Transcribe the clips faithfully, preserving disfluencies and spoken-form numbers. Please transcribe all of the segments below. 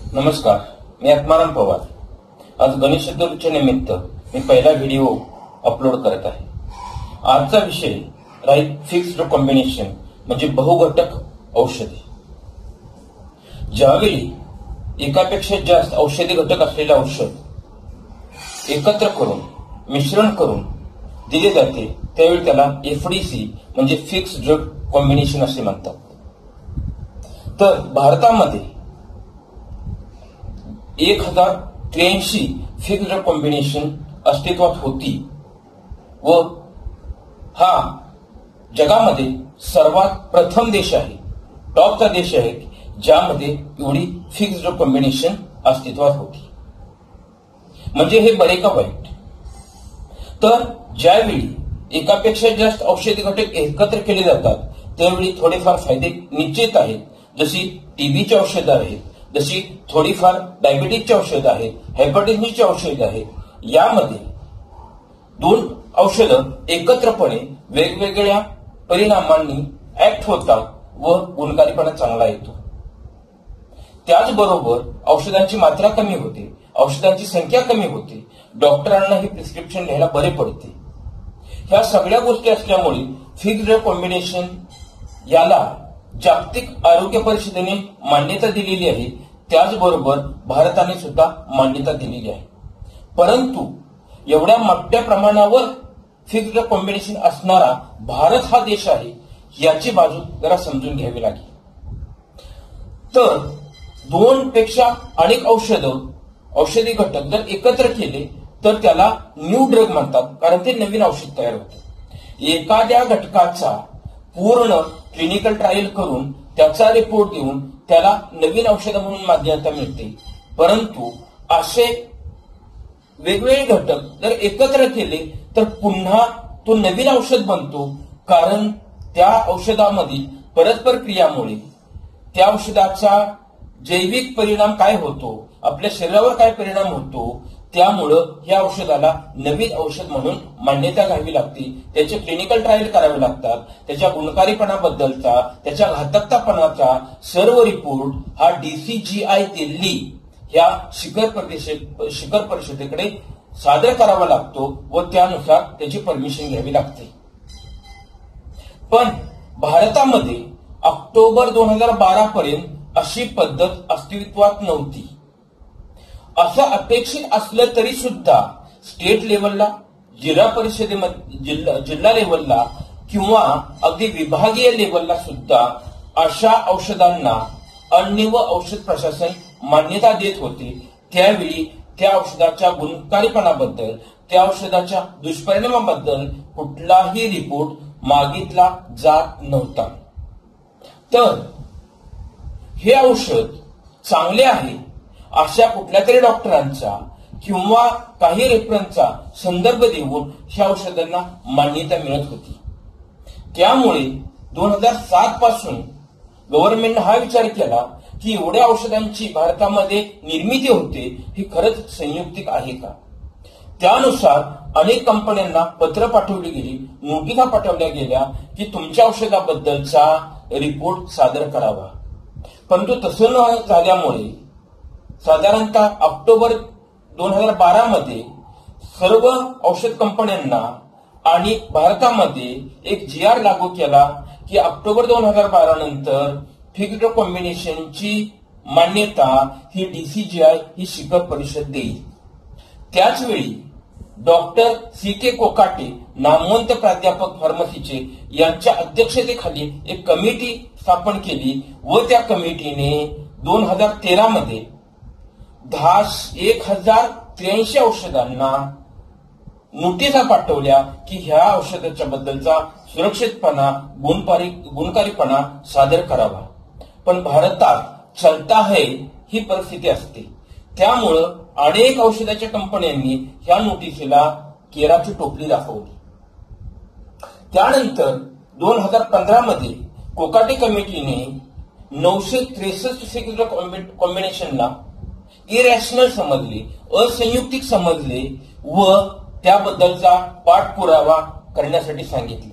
नमस्कार, मी आत्माराम पवार. आज गणेश चतुर्थीच्या निमित्त मी पहिला व्हिडिओ अपलोड करत आहे. आजचा विषय राहील फिक्स्ड कॉम्बिनेशन म्हणजे बहुघटक औषधे. ज्यावेळी एकापेक्षा जास्त औषधी घटक असलेले औषध एकत्र करून मिश्रण करून दिले जाते त्यावेळी त्याला एफडीसी म्हणजे फिक्स्ड ड्रग कॉम्बिनेशन असे म्हणतात. तर भारतामध्ये एक हजार त्र्याऐंशी फिक्स्ड ड्रग कॉम्बिनेशन अस्तित्वात होती व हा जगामध्ये सर्वात प्रथम देश आहे, टॉपचा देश आहे ज्यामध्ये एवढी फिक्स्ड ड्रग कॉम्बिनेशन अस्तित्वात होती. म्हणजे हे बरे का वाईट? तर ज्यावेळी एकापेक्षा जास्त औषधी घटक एकत्र केले जातात त्यावेळी थोडेफार फायदे निश्चित आहेत. जशी टीबीची औषधं आहेत, जशी थोडीफार डायबिटीजची औषधं आहेत, हायपरटेन्शनची औषधं आहेत. यामध्ये दोन औषधं एकत्रपणे वेगवेगळ्या परिणामांनी ऍक्ट होतात व गुणकारीपणा चांगला येतो. त्याचबरोबर औषधांची मात्रा कमी होते, औषधांची संख्या कमी होते, डॉक्टरांना ही प्रिस्क्रिप्शन घ्यायला बरे पडते. ह्या सगळ्या गोष्टी असल्यामुळे फिक्स्ड कॉम्बिनेशन याला जागतिक आरोग्य परिषदेने मान्यता दिलेली आहे. त्याचबरोबर भारताने सुद्धा मान्यता दिलेली आहे. परंतु एवढ्या मोठ्या प्रमाणावर फिक्स्ड कॉम्बिनेशन असणारा भारत हा देश आहे याची बाजू जरा समजून घ्यावी लागेल. तर दोन पेक्षा अनेक औषध औषधी घटक जर एकत्र केले तर त्याला न्यू ड्रग म्हणतात, कारण ते नवीन औषध तयार होते. एखाद्या घटकाचा पूर्ण क्लिनिकल ट्रायल करून त्याचा रिपोर्ट देऊन त्याला नवीन औषध म्हणून मान्यता मिळते. परंतु असे वेगवेगळे घटक जर एकत्र केले तर पुन्हा तो नवीन औषध बनतो, कारण त्या औषधामध्ये परस्पर क्रियामुळे त्या औषधाचा जैविक परिणाम काय होतो, आपल्या शरीरावर काय परिणाम होतो, त्यामुळं या औषधाला नवीन औषध म्हणून मान्यता घ्यावी लागते. त्याचे क्लिनिकल ट्रायल करावे लागतात. त्याच्या गुणकारीपणाबद्दलचा, त्याच्या घातकतापणाचा सर्व रिपोर्ट हा डीसीजीआय दिल्ली ह्या शिखर परिषद शिखर परिषदेकडे सादर करावा लागतो व त्यानुसार त्याची परमिशन घ्यावी लागते. पण भारतामध्ये ऑक्टोबर दोन हजार बारा पर्यंत अशी पद्धत अस्तित्वात नव्हती. असं अपेक्षित असलं तरी सुद्धा स्टेट लेवलला, जिल्हा परिषदेमध्ये, जिल्हा जिल्हा लेवलला किंवा अगदी विभागीय लेवलला सुद्धा अशा औषधांना अन्न व औषध प्रशासन मान्यता देत होते. त्यावेळी त्या औषधाच्या गुणकारीपणाबद्दल, त्या औषधाच्या दुष्परिणामाबद्दल कुठलाही रिपोर्ट मागितला जात नव्हता. तर हे औषध चांगले आहे अशा कुठल्या तरी डॉक्टरांचा किंवा काही रेफरन्सचा संदर्भ देऊन ह्या औषधांना मान्यता मिळत होती. त्यामुळे दोन हजार सात पासून गव्हर्नमेंटने हा विचार केला की एवढ्या औषधांची भारतामध्ये निर्मिती होते ही खरंच संयुक्तिक आहे का. त्यानुसार अनेक कंपन्यांना पत्र पाठवली गेली, नोटिसा पाठवल्या गेल्या की तुमच्या औषधाबद्दलचा रिपोर्ट सादर करावा. परंतु तसं न झाल्यामुळे साधारणतः ऑक्टोबर दोन हजार बारा मध्ये सर्व औषध कंपन्यांना आणि भारतामध्ये एक जी आर लागू केला की ऑक्टोबर दोन हजार बारा नंतर फिक्स्ड कॉम्बिनेशनची मान्यता ही डीसीजीआय ही शिखर परिषद देईल. त्याचवेळी डॉक्टर सी के कोकाटे, नामवंत प्राध्यापक फार्मसीचे, यांच्या अध्यक्षतेखाली एक कमिटी स्थापन केली व त्या कमिटीने दोन हजार तेरा मध्ये दहा एक हजार त्र्याऐंशी औषधांना नोटिसा पाठवल्या की ह्या औषधाच्या बद्दलचा सुरक्षितपणा, गुणकारी गुणकारीपणा सादर करावा. पण भारतात चलता है ही परिस्थिती असते. त्यामुळं अनेक औषधाच्या कंपन्यांनी ह्या नोटिसीला केराची टोपली दाखवली. त्यानंतर दोन हजार पंधरा मध्ये कोकाटे कमिटीने नऊशे त्रेसष्ट फिक्स्ड कॉम्बिनेशनला इरॅशनल समजले, असंयुक्तिक समजले व त्याबद्दलचा पाठपुरावा करण्यासाठी सांगितले.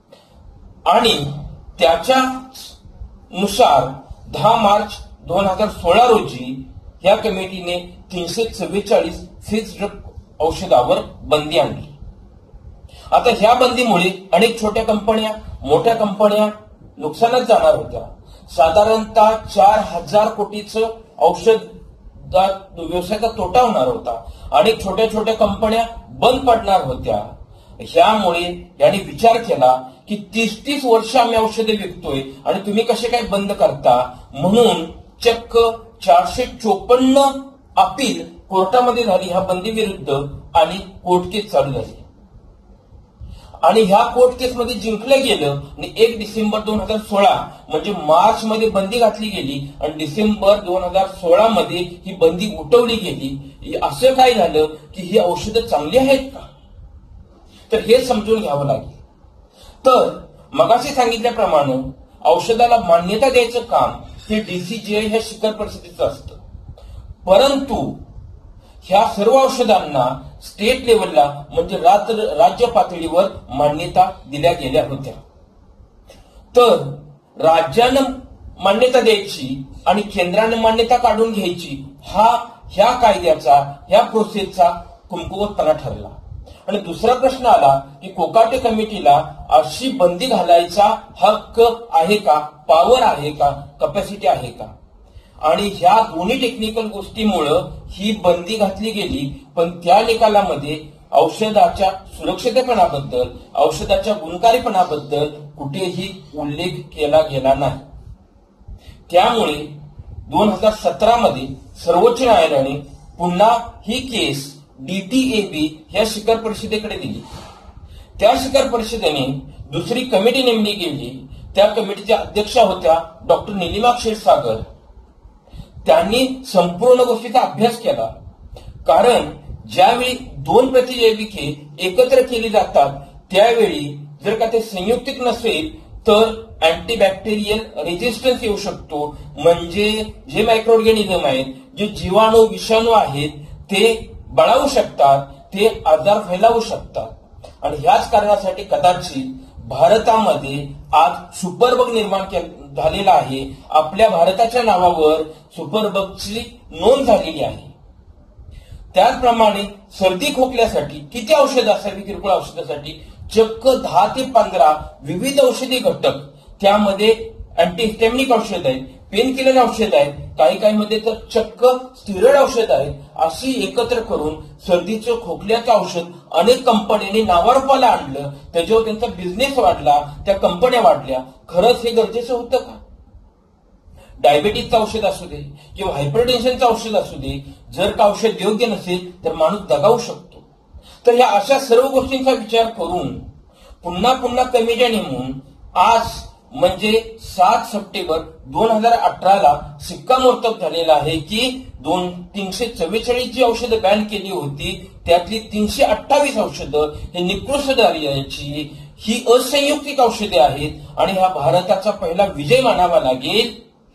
आणि त्याच्या नुसार दहा मार्च दोन हजार सोळा रोजी या कमिटीने तीनशे चव्वेचाळीस फिक्स्ड औषधावर बंदी आणली. आता ह्या बंदीमुळे अनेक छोट्या कंपन्या मोठ्या कंपन्या नुकसानात जाणार होत्या. साधारणतः चार हजार कोटीचं औषध व्यवसायाचा तोटा होणार होता. अनेक छोट्या छोट्या कंपन्या बंद पडणार होत्या. ह्यामुळे यांनी विचार केला की तीस तीस वर्ष आम्ही औषधे विकतोय आणि तुम्ही कसे काय बंद करता, म्हणून चक्क चारशे चोपन्न अपील कोर्टामध्ये झाली ह्या बंदी विरुद्ध आणि कोर्ट केस चालू झाली आणि ह्या कोर्ट केस मध्ये जिंकलं गेलं आणि एक डिसेंबर दोन हजार सोळा म्हणजे मार्च मध्ये बंदी घातली गेली आणि डिसेंबर दोन हजार सोळा मध्ये ही बंदी उठवली गेली. असं काय झालं की ही औषधं चांगली आहेत का, तर हे समजून घ्यावं लागेल. तर मगाशी सांगितल्याप्रमाणे औषधाला मान्यता द्यायचं काम हे डीसीजीआय ह्या शिखर परिषदेचं असतं, परंतु ह्या सर्व औषधांना स्टेट लेवलला म्हणजे राज्य पातळीवर मान्यता दिल्या गेल्या होत्या. तर राज्यानं मान्यता द्यायची आणि केंद्रानं मान्यता काढून घ्यायची हा ह्या कायद्याचा ह्या प्रोसेसचा कमकुवतपणा ठरला. आणि दुसरा प्रश्न आला की कोकाटे कमिटीला अशी बंदी घालायचा हक्क आहे का, पॉवर आहे का, कपॅसिटी आहे का. आणि ह्या दोन्ही टेक्निकल गोष्टीमुळं ही बंदी घातली गेली, पण त्या निकालामध्ये औषधाच्या सुरक्षितपणाबद्दल औषधाच्या गुणकारीपणाबद्दल कुठेही उल्लेख केला गेला नाही. त्यामुळे दोन हजार सतरा मध्ये सर्वोच्च न्यायालयाने पुन्हा ही केस डीटीएबी ह्या शिखर परिषदेकडे दिली. त्या शिखर परिषदेने दुसरी कमिटी नेमली गेली. त्या कमिटीच्या अध्यक्षा होत्या डॉक्टर निलिमा क्षीरसागर. त्यांनी संपूर्ण गोष्टीचा अभ्यास केला, कारण ज्यावेळी दोन प्रतिजैविके एकत्र केली जातात त्यावेळी जर का ते संयुक्तिक नसेल तर अँटीबॅक्टेरियल रेजिस्टन्स येऊ शकतो. म्हणजे जे मायक्रोऑर्गॅनिझम आहेत, जे जीवाणू विषाणू आहेत ते बळावू शकतात, ते आजार फैलावू शकतात. आणि ह्याच कारणासाठी कदाचित भारतामध्ये आज सुपरबग निर्माण झालेला आहे. आपल्या भारताच्या नावावर सुपरबगची नोंद झालेली आहे. त्याचप्रमाणे सर्दी खोकल्यासाठी किती औषधं असावी, किरकोळ औषधासाठी चक्क दहा ते पंधरा विविध औषधी घटक, त्यामध्ये अँटीहिस्टॅमिनिक औषध आहेत, पेन किलर औषध आहेत, काही काही मध्ये तर चक्क स्टिरॉइड औषध आहेत, अशी एकत्र करून सर्दीचं खोकल्याचं औषध अनेक कंपन्यांनी नावारूपाला आणलं. त्याच्यावर त्यांचा बिझनेस वाढला, त्या कंपन्या वाढल्या. खरंच हे गरजेचं होतं का? डायबिटीजचं औषध असू दे किंवा हायपरटेन्शनचं औषध असू दे, जर का औषध योग्य नसेल तर माणूस दगावू शकतो. तर ह्या अशा सर्व गोष्टींचा विचार करून पुन्हा पुन्हा कमिट्या नेमून आज म्हणजे सात सप्टेंबर दोन हजार अठराला शिक्कामोर्तब झालेला आहे की दोन तीनशे चव्वेचाळीस जी औषधं बॅन केली होती त्यातली तीनशे अठ्ठावीस औषधं हे निकृष्ट दर्जाची ही असंयुक्तिक औषधे आहेत. आणि हा भारताचा पहिला विजय मानावा लागेल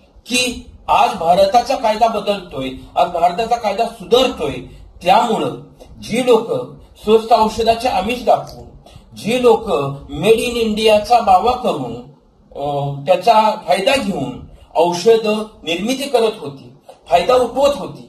की आज भारताचा कायदा बदलतोय, आज भारताचा कायदा सुधारतोय. त्यामुळं जी लोक स्वस्त औषधाचे आमिष दाखवून, जी लोक मेड इन इंडियाचा दावा करून त्याचा फायदा घेऊन औषध निर्मिती करत होती, फायदा उठवत होती,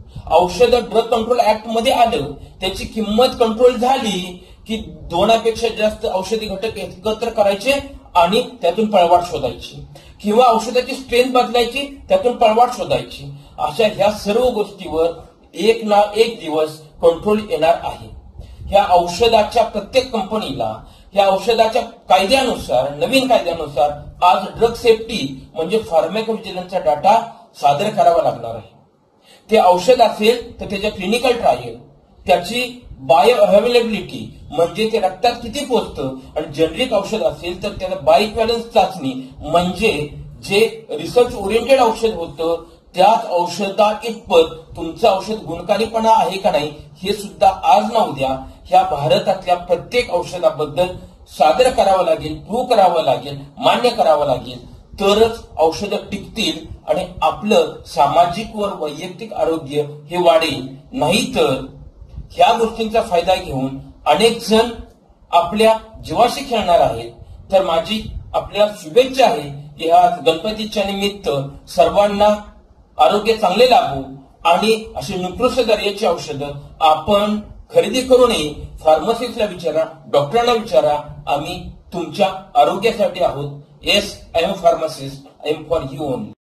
औषध ड्रग कंट्रोल ऍक्ट मध्ये आलं, त्याची किंमत कंट्रोल झाली की दोनापेक्षा जास्त औषधी घटक एकत्र करायचे आणि त्यातून पळवाट शोधायची, किंवा औषधाची स्ट्रेंथ बदलायची, त्यातून पळवाट शोधायची. अशा ह्या सर्व गोष्टीवर एक ना एक दिवस कंट्रोल येणार आहे. ह्या औषधाच्या प्रत्येक कंपनीला या औषधाच्या कायद्यानुसार, नवीन कायद्यानुसार आज ड्रग सेफ्टी म्हणजे फार्माकोव्हिजिलन्सचा डाटा सादर करावा लागणार आहे. ते औषध असेल तर त्याच्या क्लिनिकल ट्रायल, त्याची बायो अवेलेबिलिटी म्हणजे ते रक्तात किती पोहोचतं, आणि जेनरिक औषध असेल तर त्याला बायोइक्विव्हॅलन्स चाचणी म्हणजे जे रिसर्च ओरिएंटेड औषध होतं त्याच औषधा इतपत तुमचं औषध गुणकारीपणा आहे का नाही हे सुद्धा आज ना उद्या ह्या भारतातल्या प्रत्येक औषधाबद्दल सादर करावं लागेल, प्रूव्ह करावं लागेल, मान्य करावं लागेल. तरच औषधं टिकतील आणि आपलं सामाजिक व वैयक्तिक आरोग्य हे वाढेल. नाहीतर ह्या गोष्टींचा फायदा घेऊन अनेक जण आपल्या जीवाशी खेळणार आहेत. तर माझी आपल्या शुभेच्छा आहे की ह्या गणपतीच्या निमित्त सर्वांना आरोग्य चांगले लाभो आणि अशी निकृष्ट दर्जाची औषधं आपण खरेदी करू नये. फार्मसिस्टला विचारा, डॉक्टरांना विचारा. आम्ही तुमच्या आरोग्यासाठी आहोत. Yes, I am pharmacist. I am for you only.